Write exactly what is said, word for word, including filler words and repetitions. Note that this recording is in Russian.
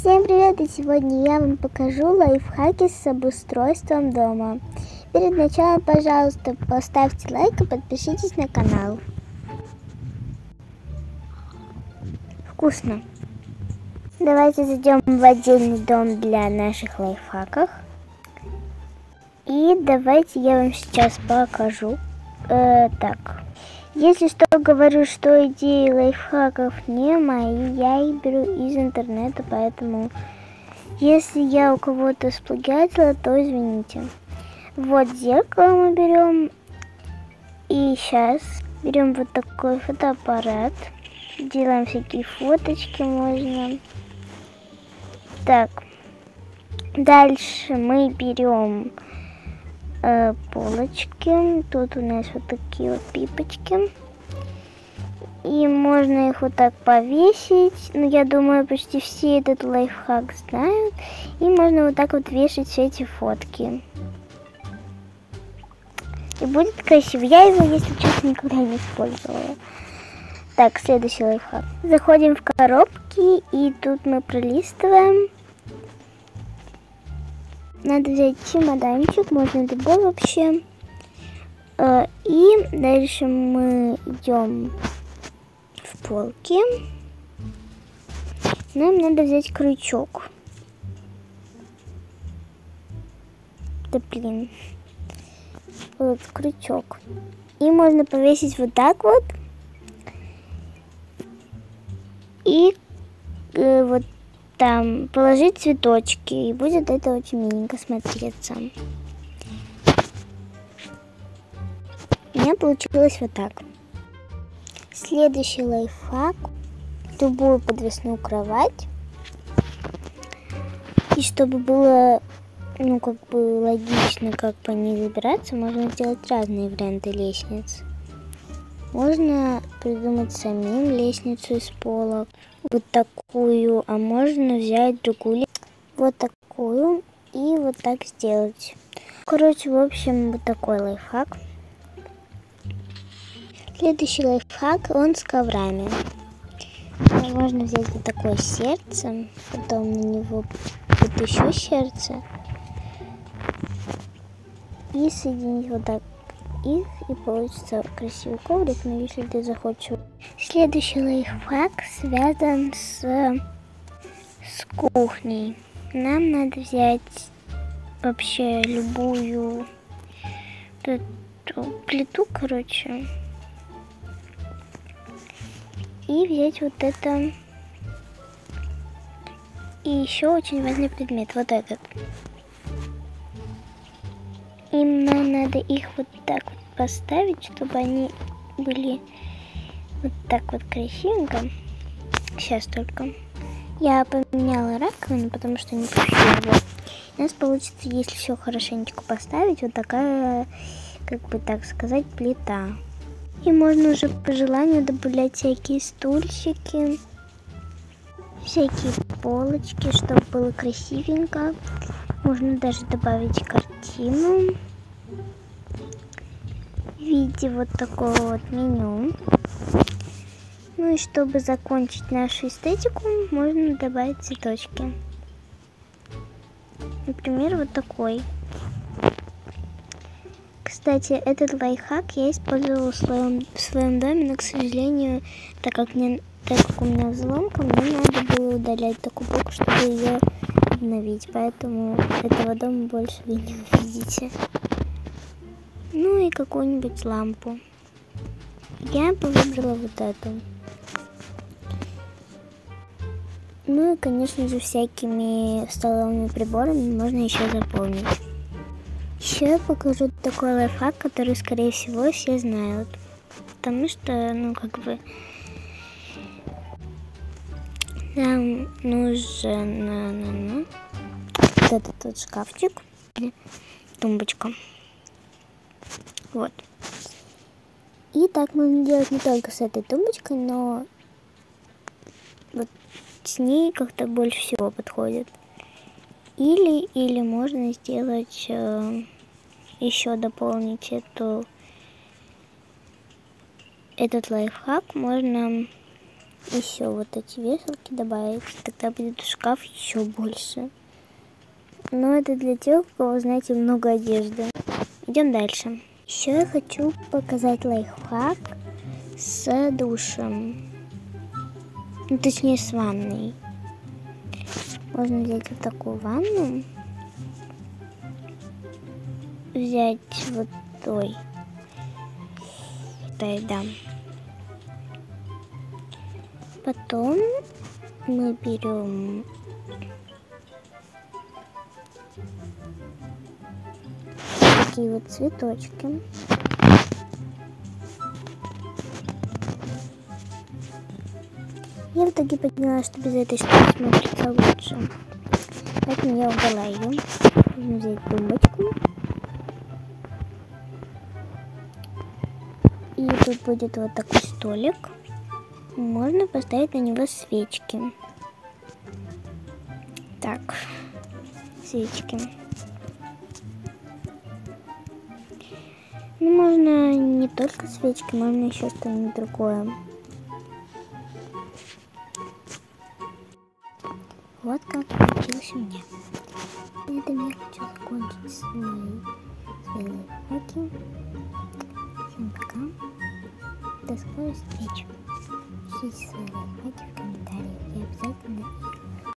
Всем привет! И сегодня я вам покажу лайфхаки с обустройством дома. Перед началом, пожалуйста, поставьте лайк и подпишитесь на канал. Вкусно! Давайте зайдем в отдельный дом для наших лайфхаков. И давайте я вам сейчас покажу. Э, так. Если что, говорю, что идеи лайфхаков не мои, я их беру из интернета, поэтому если я у кого-то сплагиатила, то извините. Вот зеркало мы берем, и сейчас берем вот такой фотоаппарат, делаем всякие фоточки можно. Так, дальше мы берем полочки. Тут у нас вот такие вот пипочки. И можно их вот так повесить. Ну, я думаю, почти все этот лайфхак знают. И можно вот так вот вешать все эти фотки. И будет красиво. Я его, если честно, никогда не использовала. Так, следующий лайфхак. Заходим в коробки, и тут мы пролистываем. Надо взять чемоданчик, можно любой вообще. И дальше мы идем в полки. Нам надо взять крючок. Да блин. Вот крючок. И можно повесить вот так вот. И э, вот там положить цветочки, и будет это очень миленько смотреться. У меня получилось вот так. Следующий лайфхак. Любую подвесную кровать. И чтобы было, ну, как бы логично, как по ней забираться, можно сделать разные варианты лестниц. Можно придумать самим лестницу из полок. Вот такую, а можно взять другую, вот такую, и вот так сделать. Короче, в общем, вот такой лайфхак. Следующий лайфхак, он с коврами. Можно взять вот такое сердце, потом на него вот еще сердце, и соединить вот так их, и получится красивый коврик, но если ты захочешь. Следующий лайфхак связан с, с кухней. Нам надо взять вообще любую эту плиту, короче, и взять вот это. И еще очень важный предмет, вот этот. Им надо их вот так вот поставить, чтобы они были вот так вот красивенько. Сейчас только. Я поменяла раковину, потому что не красиво. У нас получится, если все хорошенечко поставить, вот такая, как бы так сказать, плита. И можно уже по желанию добавлять всякие стульчики, всякие полочки, чтобы было красивенько. Можно даже добавить картину в виде вот такого вот меню. Ну и чтобы закончить нашу эстетику, можно добавить цветочки. Например, вот такой. Кстати, этот лайфхак я использовала в своем, в своем доме, но, к сожалению, так как, мне, так как у меня взломка, мне надо было удалять такую полку, чтобы ее обновить. Поэтому этого дома больше вы не увидите. Ну и какую-нибудь лампу. Я бы выбрала вот эту. Ну и, конечно же, всякими столовыми приборами можно еще заполнить. Еще я покажу такой лайфхак, который, скорее всего, все знают. Потому что, ну, как бы, нам нужен на, на, на, вот этот вот шкафчик, тумбочка. Вот. И так можно делать не только с этой тумбочкой, но вот с ней как-то больше всего подходит. Или, или можно сделать, э, еще дополнить эту, этот лайфхак. Можно еще вот эти вешалки добавить, тогда будет шкаф еще больше. Но это для тех, у кого, знаете, много одежды. Идем дальше. Еще я хочу показать лайфхак с душем. Ну, точнее, с ванной. Можно взять вот такую ванну. Взять вот той. Да, да. Потом мы берем такие вот цветочки. Я в итоге поняла, что без этой штуки смотрится лучше. Поэтому я убрала ее. Нужно взять тумбочку. И тут будет вот такой столик. Можно поставить на него свечки. Так, свечки. Ну, можно не только свечки, можно еще что-нибудь другое. Вот как получилось у меня. На этом я хочу закончить свои, свои лайфхаки. Всем пока. До скорой встречи. Пишите свои лайфхаки в комментариях. Я обязательно их